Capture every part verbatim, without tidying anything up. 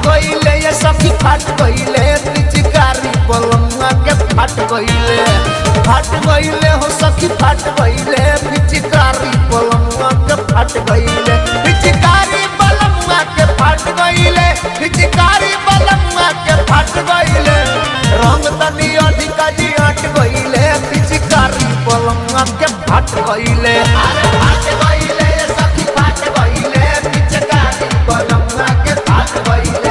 गईले ये सखी फाट गईले पिचकारी बलमुआ के फाट गईले फाट गईले हो सखी फाट गईले पिचकारी बलमुआ के फाट गईले पिचकारी बलमुआ के फाट गईले पिचकारी बलमुआ के फाट गईले रंग तनी अधिका जी हट गईले पिचकारी बलमुआ के फाट गईले अरे फाट गईले ये सखी फाट गईले पिचकारी बलमुआ के फाट गईले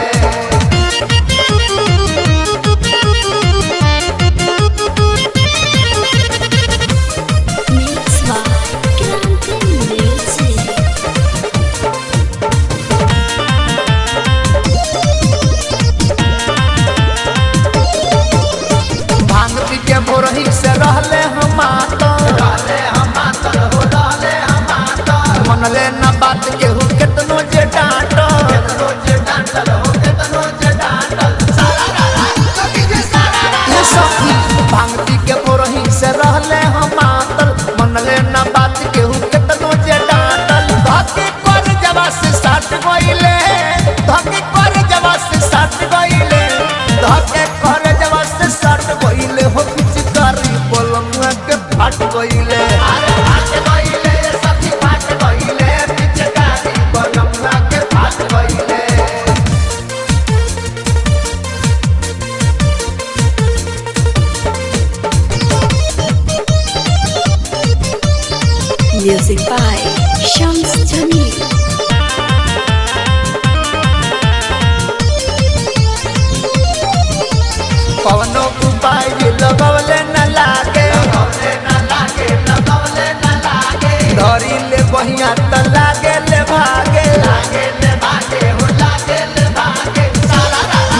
भोरही से रहले हम रहले हम हो रहले हम मनले न बात केहू केतनो जे डांटो केतनो जे डांटल हो केतनो जे डांटल सारा सखी जे सारा सखी भांगती के भोरही से रहले हम मनले न बात केहू केतनो जे डांटल धके कर जवा से साथ गइले धके कर जवा से साथ गइले धके कर जवा से साथ गइले हो बलमुआ के फाट गईले अरे फाट गईले सखी फाट गईले पिचकारी बलमुआ के फाट गईले Music by Shams Jamil. पवनो उपाय लगवले न लागे लगवले न लागे लगवले न लागे धरी ले बहिया त लागे ले भागे लागे ले भागे हो लागे ले भागे सारा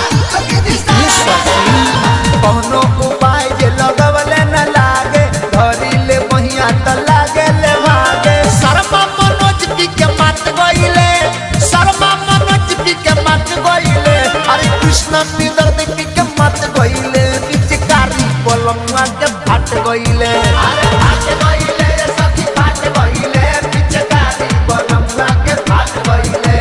पवनो उपाय जे लगवले न लागे धरी ले बहिया त लागे ले भागे शर्मा मनोज की के मत गइले शर्मा मनोज की के मत गइले अरे कृष्ण निदर्द की के मत गइले पिचकारी बलमुआ के फाट गइले अरे फाट गइले सखी फाट गइले पिचकारी बलमुआ के फाट गइले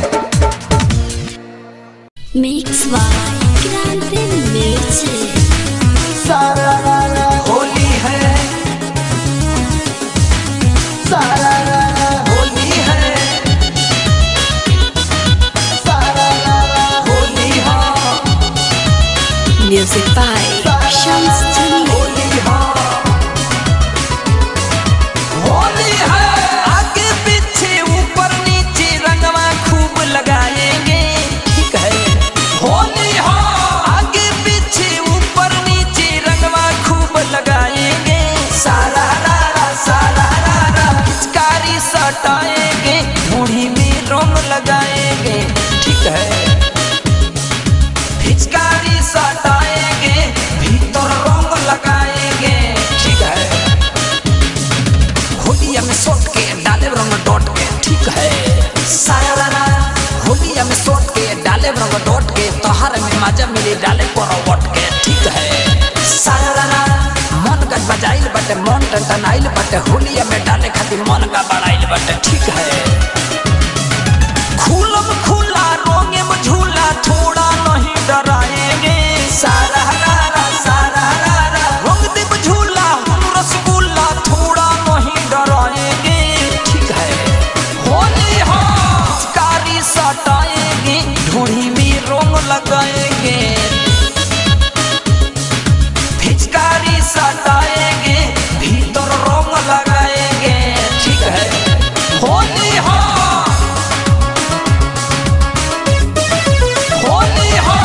Mix by Grande Music. सारा होली है सारा होली है सारा होली है Music by Shams Jamil. Holi है आगे पीछे ऊपर नीचे रंगवा खूब लगाएंगे ठीक है होली है आगे पीछे ऊपर नीचे रंगवा खूब लगाएंगे सारा रारा सारा रारा पिचकारी सटाएंगे ढूंढी में रंग लगाएंगे ठीक है पिचकारी सटाएंगे भीतर रंग लगाएंगे ठीक है होलिया में सोट के डाले रंग डॉट के ठीक है सारा होलिया में सोट के डाले रंग डॉट के तोहर में मजा मिली डाले परवट के ठीक है सारा मन का बजाइल बटे मन टंटनाइल बटे होलिया में डाले खातिर मन का बड़ाइल बटे ठीक है खुलम खुला रोंगे में झूला थोड़ा नहीं डराएंगे सारा रारा सारा रारा रोंग दीप झूला हम रसगुल्ला थोड़ा नहीं डराएंगे ठीक है होली हो कारी सटाएंगे ढूंढी में रोंग लगाएंगे पिचकारी सटाएंगे भीतर रोंग लगाएंगे ठीक है होली हो होली हो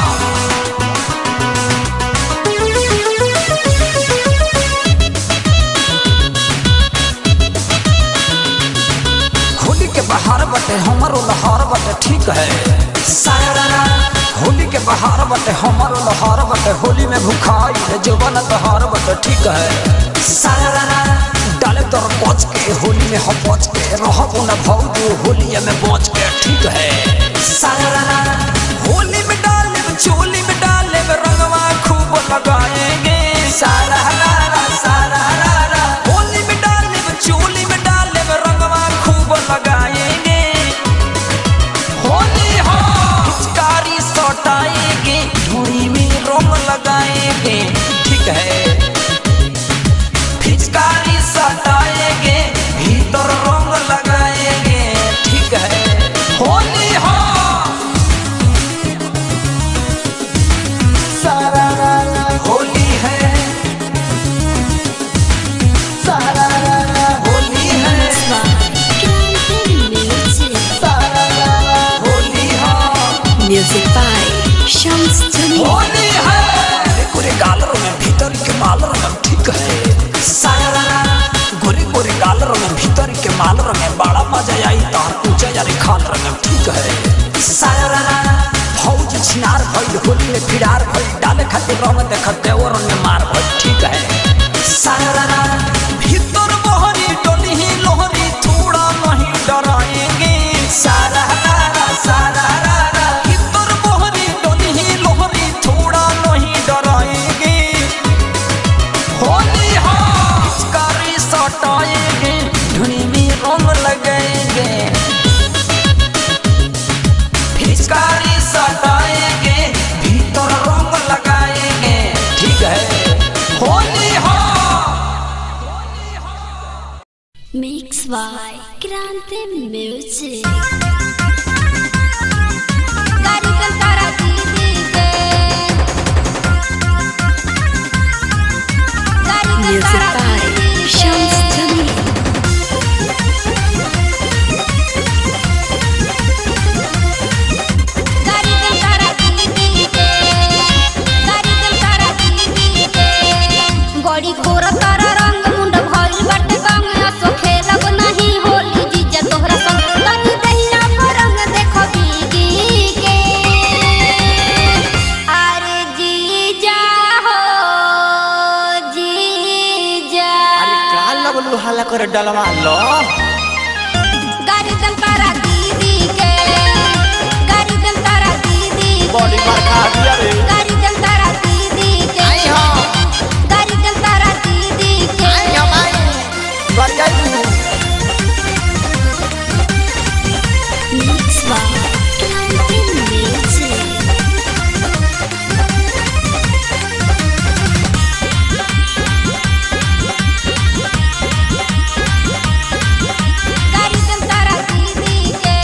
होली के बाहर बटे हमारो लहर बटे ठीक है सारा होली के बाहर बटे हमारो लहर बटे होली में भूखाई है जवान तहार बटे ठीक है सारा डाले तोर पच के होली में हम पच के रहबो न भौजो होली में बच के ठीक है सारा होली में डाले चोली में डाले रंगवा खूब लगाएंगे सारा सारा होली में डाले चोली में डाले रंगवा खूब लगाएंगे होली हो पिचकारी Music by Shams Jamil. Holi है गोरे गालरों में भीतर के मालरों में ठीक है सारा गोरे गोरे गालरों में भीतर के मालरों में बड़ा मजा आई तार ऊंचा यारी खालरों में ठीक है सारा फौज छिनार भइल होली में फिरार भइल डाले खातिर रंग देखते और ने मार भइल ठीक है सारा भीतर मोहरी डोली ही लोहरी थोड़ा नहीं डराएंगे सारा सारा धुनी में रंग लगाएंगे फिचकारी सटाएंगे भीतर रंग लगाएंगे ठीक है होली हो Mix by Grande Music. Music by Shams Jamil. गड़ी खोरा तारा रंग मुंड भइल बाटे गंग असो खेलब नहीं होली जीजा तोहरा संग तनी दहिया पर रंग देखो बीगी के अरे जीजा हो जीजा अरे का लगलू हाला करे डलवा लो गाड़ी दम तारा दीदी के गाड़ी दम तारा दीदी बॉडी मार खा दिया रे गाड़ी दम तारा दीदी के आई हो गाड़ी दम तारा दीदी के आई हो भाई बढ़िया तू Mix by Grande Music. गाड़ी दम तारा दीदी के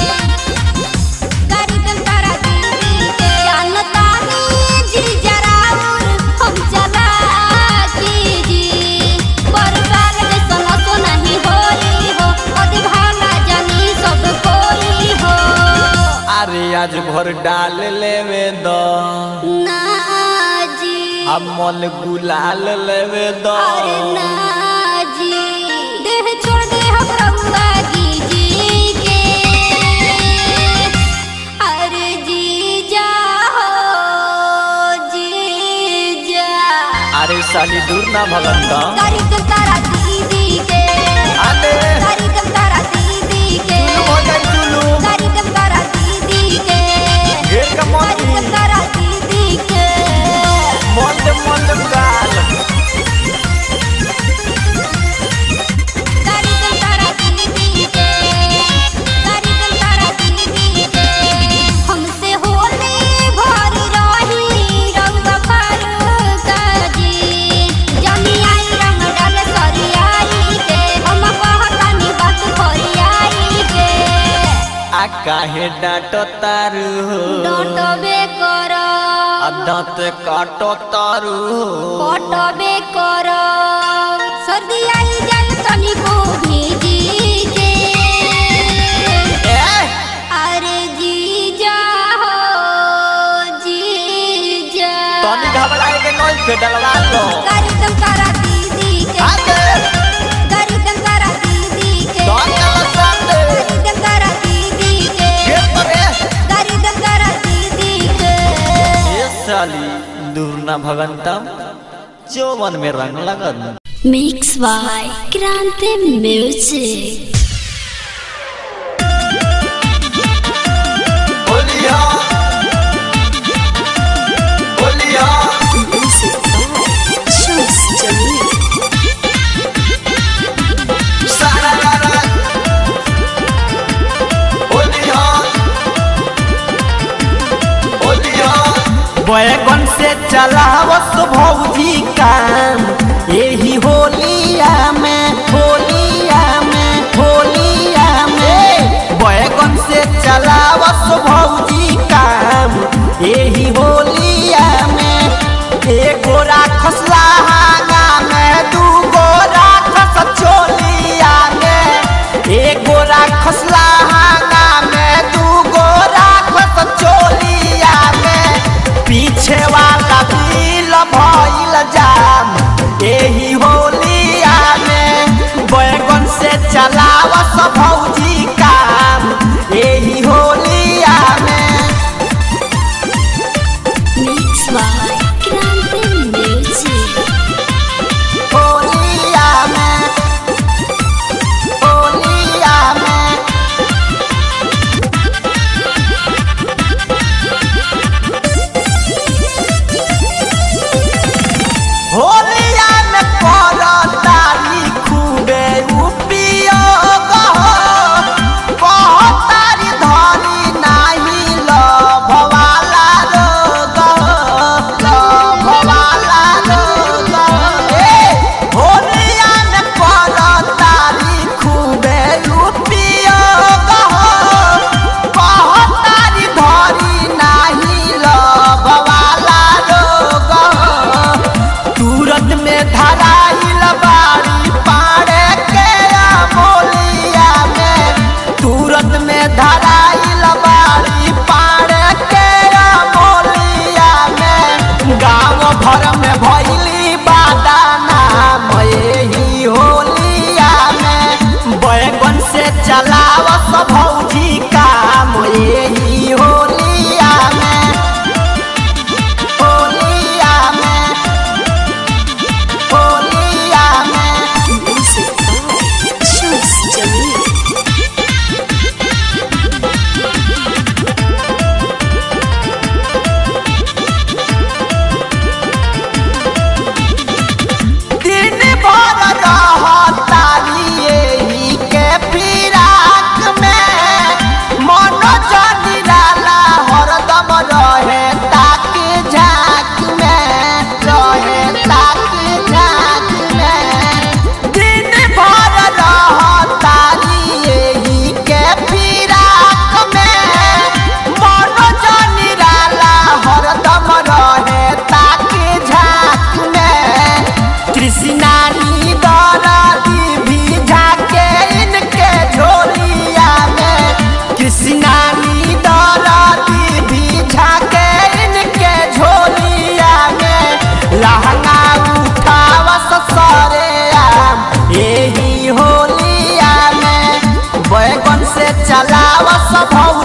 गाड़ी दम तारा दीदी के जानता नहीं जी जराउर हम चला कीजी बरसात में सनो तो नहीं होली हो अति भाला जानी सब कोई हो अरे आज भर डाल लेवे दो ना जी अब मन गुलाल लेवे दो अरे ना जी देह छोड़ दे हम रहुआ की जी के अरे जीजा हो जीजा अरे साली दूर ना भगन दो गाड़ी दम तारा दीदी के आते गाड़ी दम तारा दीदी के हो जाए चुलू गाड़ी दम तारा दीदी के घेर का मन गाड़ी दम तारा दीदी के मन दे मन दे गाल गाड़ी दम तारा दीदी के गाड़ी दम तारा दीदी के हमसे होली भर रही रंग भर काजी जमी आई रंग डाल सरियाई के हम कहतानी बात खरियाई के आ काहे डांटो तारू हो डटबे कर आ दांत काटो तारू हो कटबे कर सर्दी आई जाए तनी को भीजी के ए अरे जीजा हो जीजा तनी घबराए के नोई के डलवा लो गाड़ी दम तारा दीदी के आते गाड़ी दम तारा दीदी के दोन का सामने गाड़ी दम तारा दीदी के घेर परे गाड़ी दम तारा दीदी के ए साली दूर ना भगनतम चौवन में रंग लगन Mix by Grande Music. बोलिया बोलिया Music by Shams Jamil. सारा गाना बोलिया बोलिया बैगन से चलावस भौजी काम यही होलिया में होलिया में होलिया में बैगन से चलावस भौजी काम यही होलिया में एगो राखस लहंगा में दूगो राखस चोलिया में एगो राखस लहंगा में दूगो राखस चोलिया में धराइल बाड़ी पाड़े के मोलिया में गाँव भर में भैली बादाना मही होलिया में बैगन से चलाव सब भौजी का मही होलिया में होलिया में होलिया में Music by Shams Jamil. दिन भर रहतारी एही के फिराक में मन जनिराला हरदम रहे ताक झाक में रहे ताक झाक में दिन भर रहतारी एही के फिराक में मन जनिराला हरदम रहे ताक झाक में कृष्णानी दरादी भी झाके इनके झोलिया में कृष्णानी दरादी भी झाके इनके झोलिया में लहंगा उठावा ससरे आम यही होलिया में बैगन से चलावा सब